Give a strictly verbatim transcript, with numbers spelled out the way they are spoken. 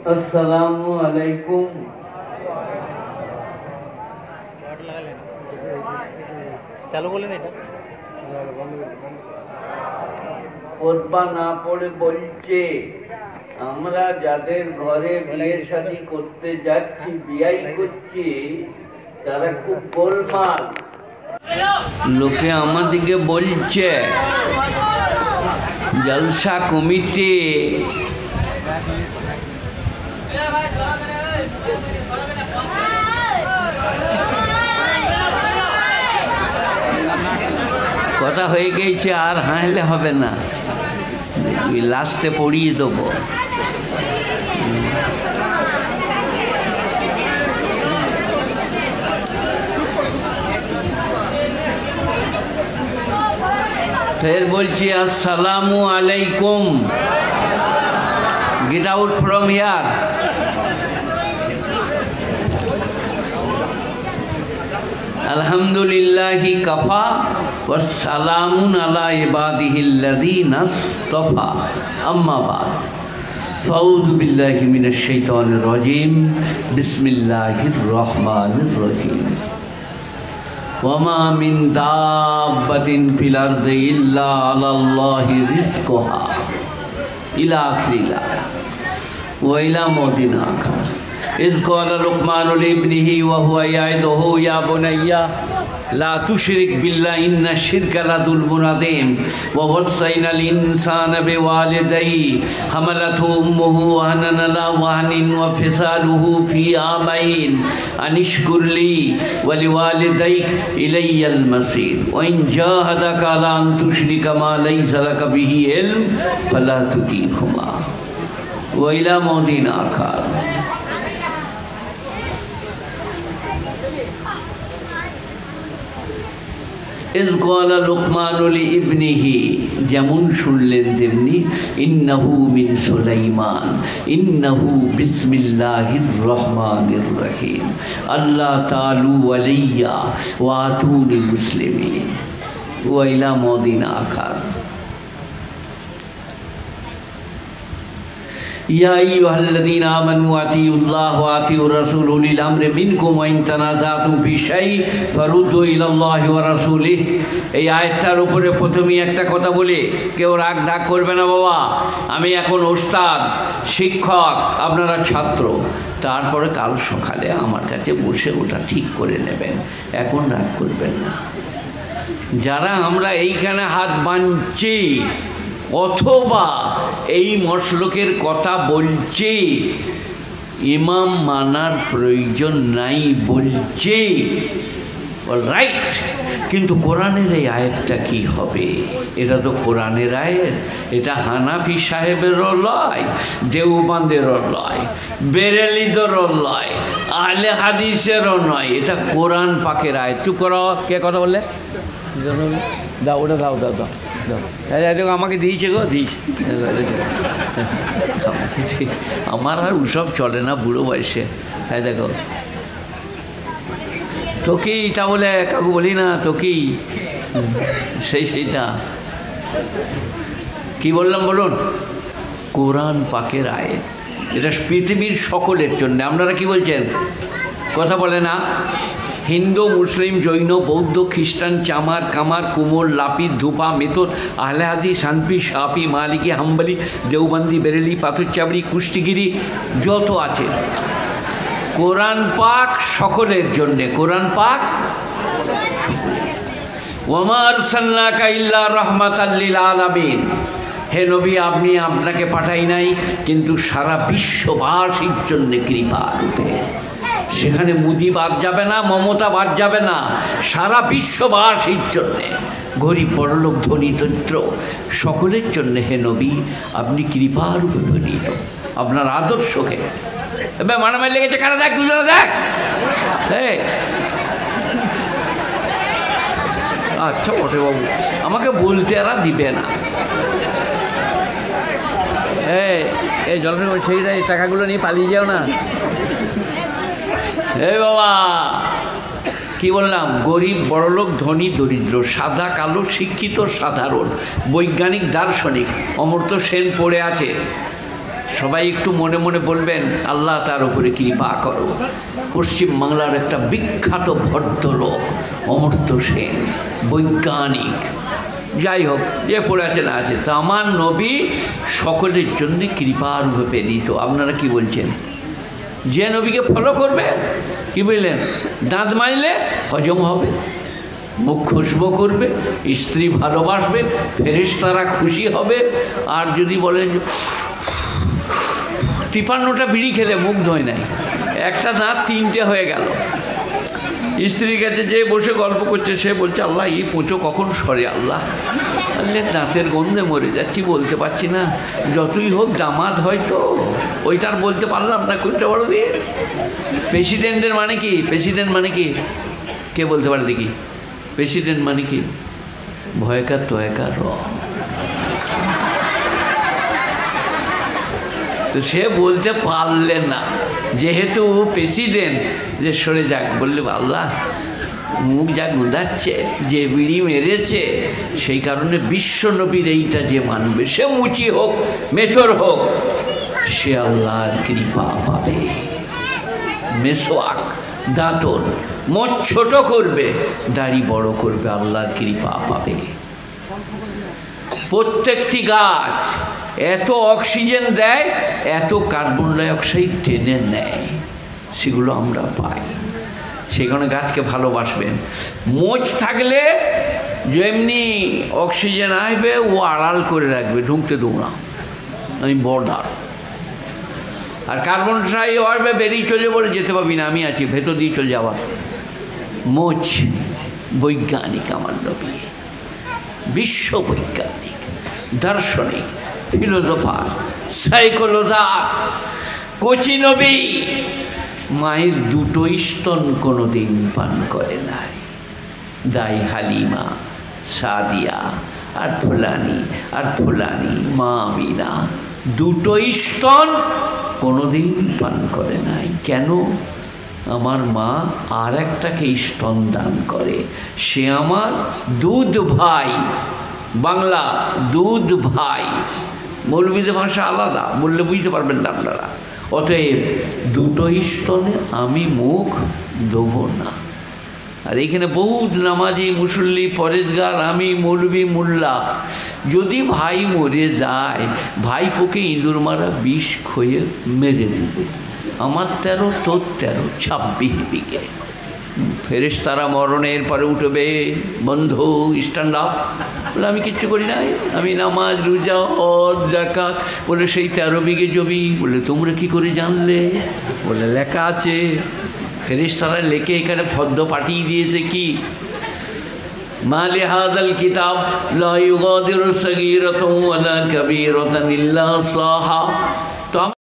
আসসালামু আলাইকুম। চালু বলেন এটা পড়বা না পড়ে বলছে আমরা যাদের ঘরে বিয়ে শাদী করতে যাচ্ছি, বিয়াই করছি, তারা খুব গোলমাল। লোকে আমাদিকে বলছে জলসা কমিটি কথা হয়ে গেছে, আর হাসলে হবে না, লাস্টে পড়িয়ে দেবো। ফের বলছি আসসালামু আলাইকুম। Get out from here. আলহামদুলিল্লাহি কাফা ওয়াসসালামুন আলা ইবাদিহিল্লাযীনা ইসতাফা, আম্মা বাদ। ফাউযু বিল্লাহি মিনাশ শাইতানির রাজীম। বিসমিল্লাহির রহমানির রহিম। ওয়ামা মিন দাব্বাতিন ফিল আরদি ইল্লা আলাল্লাহি রিজকুহা ইলা আখিরিল আয়াত ওয়া ইলা মওদিন আখার। إذ قال لقمان لابنه وهو يعظه يا بني لا تشرك بالله إن الشرك لظلم عظيم ووصينا الإنسان بوالديه حملته أمه وهنا على وهن وفصاله في عامين أن اشكر لي ولوالديك إلي المصير وإن جاهداك على أن تشرك ما ليس لك به علم فلا تطيعهما وإلى موضع آخر। إذ قال لقمان لابنه যেমন শুনলেন তেমনি ইন্নাহু মিন সুলাইমান ইন্নাহু বিসমিল্লাহির রহমানির রহিম আল্লাহ তাআলু আলাইয়া ওয়া আতুনি মুসলিমিন ওয়া ইলা মওদিন আখার। يا أيها الذين آمنوا أطيعوا الله وأطيعوا الرسول أولي الأمر منكم وإن تنازعتم في شيء فردوا إلى الله ورسوله। এই আয়াতটার উপরে প্রথমেই একটা কথা বলি, কেউ রাগ ঢাক করবে না বাবা। আমি এখন ওস্তাদ, শিক্ষক, আপনারা ছাত্র। তারপরে কাল সকালে আমার কাছে বসে ওটা ঠিক করে নেবেন, এখন রাগ করবেন না। যারা আমরা এইখানে হাত বাঁধছি অথবা এই মশলকের কথা বলছে, ইমাম মানার প্রয়োজন নাই বলছে, রাইট, কিন্তু কোরআনের এই আয়াতটা কি হবে? এটা তো কোরআনের আয়াত, এটা হানাফি সাহেবেরও লয়, দেওবন্দেরও লয়, বেরেলিদেরও লয়, আহলে হাদিসেরও নয়, এটা কোরআন পাকের আয়াত। চুপ করো, কে কথা বললে? দাও ওটা, দাও দাও দাও দাও, আমাকে দিয়েছে গো, দিয়েছে। আমার আর ওসব চলে না বুড়ো বয়সে। হ্যাঁ দেখো তোকেই, তা বলে কাকু বলি না তোকেই, সেই সেইটা কি বললাম বলুন? কোরআন পাকের আয়াত, এটা পৃথিবীর সকলের জন্য। আপনারা কি বলছেন? কথা বলে না? হিন্দু, মুসলিম, জৈন, বৌদ্ধ, খ্রিস্টান, চামার, কামার, কুমোর, লাপিত, ধূপা, মেথর, আহলে হাদিস, শানফি, শাফি, মালিকি, হাম্বলি, দেওবন্দি, বেরেলি, পাথরচাবড়ি, কুষ্টিগিরি, যত আছে, কোরআন পাক সকলের জন্যে। কোরআন পাক ওয়ামা আরসালনাকা ইল্লা রাহমাতাল লিল আলামিন। হে নবী, আপনি আপনাকে পাঠাই নাই কিন্তু সারা বিশ্ববাসীর জন্যে কৃপা রূপে। সেখানে মুদি বাদ যাবে না, মমতা বাদ যাবে না, সারা বিশ্ববাসীর জন্যে, গরিব বড়লোক ধনী দরিদ্র সকলের জন্যে হে নবী আপনি কৃপারূপে প্রেরিত। আপনার আদর্শকে এবার মারামারি লেগেছে, কারা দেখ, দুজনে দেখ। হ্যাঁ আচ্ছা বটে বাবু, আমাকে বলতে এরা দিবে না। এই এই জলের সেই এই টাকাগুলো নিয়ে পালিয়ে যাও না। এই বাবা কি বললাম? গরিব বড়লোক ধনী দরিদ্র, সাদা কালো, শিক্ষিত সাধারণ, বৈজ্ঞানিক দার্শনিক, অমর্ত্য সেন পড়ে আছে, সবাই একটু মনে মনে বলবেন আল্লাহ তার উপরে কৃপা করো। পশ্চিমবাংলার একটা বিখ্যাত ভদ্রলোক অমর্ত্য সেন, বৈজ্ঞানিক, যাই হোক যে পড়ে আছে না আছে, তা আমার নবী সকলের জন্য কৃপার রূপে প্রেরিত। আপনারা কি বলছেন? যে নবীকে ফলো করবে, কি বললেন, দাঁত মাইলে হজম হবে, মুখ খুশবু করবে, স্ত্রী ভালোবাসবে, ফেরেশতারা খুশি হবে। আর যদি বলেন যে তিপান্নটা বিড়ি খেলে মুখ ধোয় নাই, একটা দাঁত তিনটে হয়ে গেল, স্ত্রীর কাছে যে বসে গল্প করছে, সে বলছে আল্লাহ এই পোঁচো কখন সরে, আল্লাহ আল্লে দাঁতের গন্ধে মরে যাচ্ছি, বলতে পারছি না, যতই হোক দামাদ হয়তো, ওইটার বলতে পারলাম না, কোনটা বড় দিয়ে। প্রেসিডেন্টের মানে কি? প্রেসিডেন্ট মানে কি? কে বলতে পারে দেখি? প্রেসিডেন্ট মানে কি? ভয়কার তয়কার র। তো সে বলতে পারলেন না, যেহেতু ও প্রেসিডেন্ট, যে সরে যাক, বললে আল্লাহ মুখ যা গুঁদাচ্ছে, যে বিড়ি মেরেছে, সেই কারণে বিশ্ব নবীর এইটা যে মানবে, সে মুচি হোক মেথর হোক, সে আল্লাহর কৃপা পাবে। মেসোয়াক, দাঁতন, মোট ছোট করবে, দাড়ি বড় করবে, আল্লাহর কৃপা পাবে। প্রত্যেকটি গাছ এত অক্সিজেন দেয়, এত কার্বন ডাইঅক্সাইড টেনে নেয়, সেগুলো আমরা পাই। সেখানে গাছকে ভালোবাসবেন। মোচ থাকলে যেমনি অক্সিজেন আসবে, ও আড়াল করে রাখবে, ঢুকতে দেবো না, আমি বর্ডার। আর কার্বন ডাই আসবে, বেরিয়ে চলে বলে যেতে পারবি না, আমি আছি, ভেতর দিয়ে চলে যাওয়া। মোচ বৈজ্ঞানিক আমার নবী, বিশ্ব বৈজ্ঞানিক, দার্শনিক, ফিলোজফার, সাইকোলজার, কোচি নবী। মায়ের দুটো স্তন কোনো দিন পান করে নাই। দাই হালিমা, সাদিয়া, আর ফুলানি আর ফুলানি, মা আমিনা, দুটো স্তন কোনো দিন পান করে নাই। কেন? আমার মা আর একটাকে স্তন দান করে, সে আমার দুধ ভাই। বাংলা দুধ ভাই, মৌলবীদের ভাষা আলাদা, বললে বুঝতে পারবেন না আপনারা। অতএব দুটো স্তনে আমি মুখ দেবো না। আর এখানে বহুত নামাজি, মুসল্লি, পরেজগার, আমি মৌলবী, মোল্লা, যদি ভাই মরে যায়, ভাইপোকে ইঁদুর মারা বিষ খয়ে মেরে দেবে। আমার তেরো, তোর তেরো, ছাব্বিশ বিঘে। ফেরেশতারা মরণের পরে উঠবে, বন্ধু স্ট্যান্ড আপ। বলে আমি কিচ্ছু করি নাই, আমি নামাজ, রোজা, হজ, যাকাত। বলে সেই তেরো বিঘে জমি। বলে তোমরা কি করে জানলে? বলে লেখা আছে, ফেরেশতারা লেখে এখানে ফদ্দ পাঠিয়ে দিয়েছে। কি? মা লিহাযাল কিতাব লা ইউগাদিরু সগীরাতান ওয়ালা কাবীরাতান ইল্লা সাহা। তো